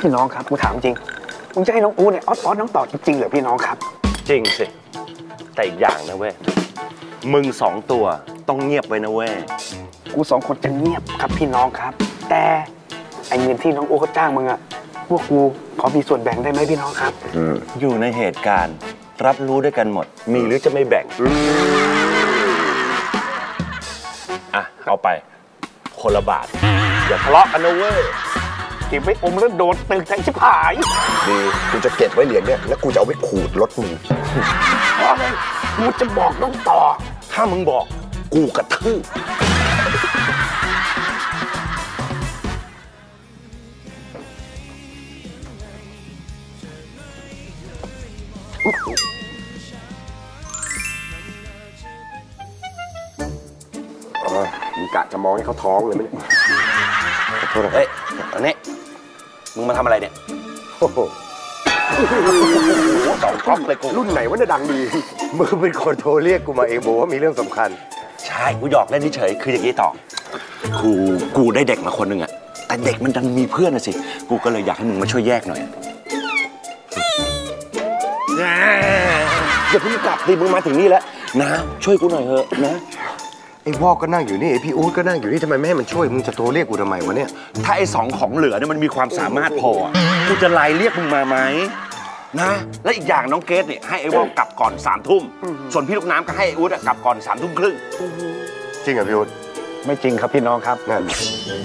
พี่น้องครับกูถามจริงมึงจะให้น้องอูเนี่ยออสน้องต่อจริงๆเหรอพี่น้องครับจริงสิแต่อีกอย่างนะเว้ยมึง2 ตัวต้องเงียบไว้นะเว้ยกู2 คนจะเงียบครับพี่น้องครับแต่ไอ้เงินที่น้องอูเขาจ้างมึงอะพวกกูขอมีส่วนแบ่งได้ไหมพี่น้องครับอยู่ในเหตุการณ์รับรู้ด้วยกันหมดมีหรือจะไม่แบ่งอ่ะเอาไปคนละบาทอย่าทะเลาะกันนะเว้ยเก็บไว้อมแล้วโดดตึกใจชิบหายดีกูจะเก็บไว้เหรียญเนี่ยแล้วกูจะเอาไว้ขูดรถมึงเพราะอะไรกูจะบอกน้องต่อถ้ามึงบอกกูกระทืบมึงกะจะมองให้เขาท้องเลยไหมเนี่ยขอโทษนะเฮ้ยอันนี้มึงมาทำอะไรเนี่ยโอ้โห 2 ก๊อกเลยกูรุ่นไหนวะเนี่ยดังดีมึงเป็นคนโทรเรียกกูมาเองบอกว่ามีเรื่องสำคัญใช่กูหยอกเล่นเฉยคืออย่างนี้ต่อกูได้เด็กมาคนหนึ่งอะแต่เด็กมันดันมีเพื่อนนะสิกูก็เลยอยากให้มึงมาช่วยแยกหน่อยอย่าเพิ่งกลับดิมึงมาถึงนี่แล้วนะช่วยกูหน่อยเถอะนะไอ้วอกก็นั่งอยู่นี่ไอ้พี่อู๊ดก็นั่งอยู่นี่ทำไมไม่ให้มันช่วยมึงจะโทรเรียกกูทำไมวะเนี่ยถ้าไอ้2 ของเหลือเนี่ยมันมีความสามารถพอกูจะไล่เรียกมึงมาไหมนะและอีกอย่างน้องเกสเนี่ยให้ไอ้วอกกลับก่อน3 ทุ่มส่วนพี่ลูกน้ำก็ให้ไอ้อู๊ดกลับก่อน3 ทุ่มครึ่งจริงเหรอพี่อู๊ดไม่จริงครับพี่น้องครับนั่น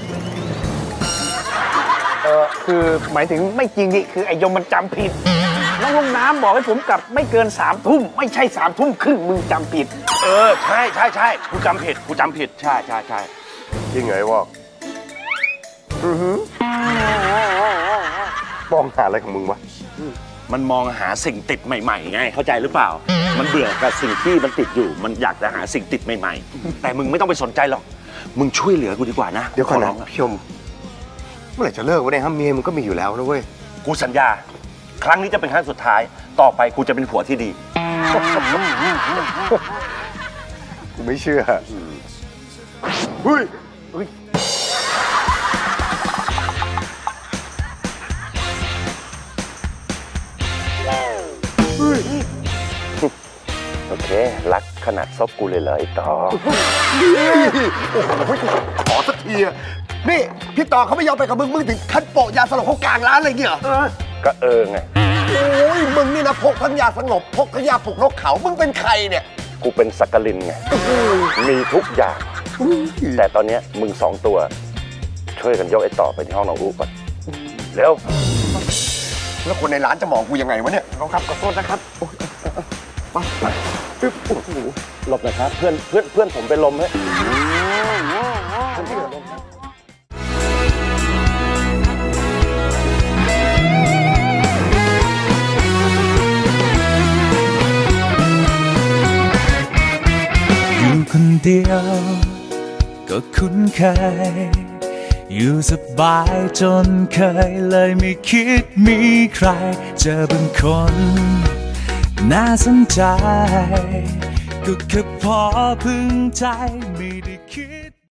คือหมายถึงไม่จริงนี่คือไอ้ยมมันจำผิดน้องลูกน้ำบอกให้ผมกลับไม่เกิน3 ทุ่มไม่ใช่3 ทุ่มครึ่งมึงจำผิดใช่กูจำผิดใช่จริงเหรอไอ้วอกมองหาอะไรของมึงวะมันมองหาสิ่งติดใหม่ๆไงเข้าใจหรือเปล่ามันเบื่อกับสิ่งที่มันติดอยู่มันอยากจะหาสิ่งติดใหม่ๆแต่มึงไม่ต้องไปสนใจหรอกมึงช่วยเหลือกูดีกว่านะเดี๋ยวก่อนนะพี่ชมเมื่อไหร่จะเลิกวะเนี่ยฮะเมียมึงก็มีอยู่แล้วนะเว้ยกูสัญญาครั้งนี้จะเป็นครั้งสุดท้ายต่อไปกูจะเป็นผัวที่ดีกูไม่เชื่อเฮ้ยโอเครักขนาดซบกูเลยเหรอไอ้ต่อโอ้โหขอสักทีอะนี่พี่ต่อเขาไม่ยอมไปกับมึงถึงขั้นโปะยาสลบเขากลางร้านเลยเนี่ยก็ไงโอ้ยมึงนี่นะพกทั้งยาสลบพกทั้งยาปลุกนกเขามึงเป็นใครเนี่ยกูเป็นสักกลินไงมีทุกอย่างแต่ตอนนี้มึง2 ตัวช่วยกันยกไอ้ต่อไปที่ห้องน้องอู๋ก่อนเร็วแล้วคนในร้านจะมองกูยังไงวะเนี่ยน้องครับขอโทษนะครับไปหลบหน่อยครับเพื่อนผมเป็นลมฮะอยู่คนเดียวก็คุ้นเคยอยู่สบายจนเคยเลยไม่คิดมีใครเจอบางคนน่าสนใจก็แค่พอพึงใจไม่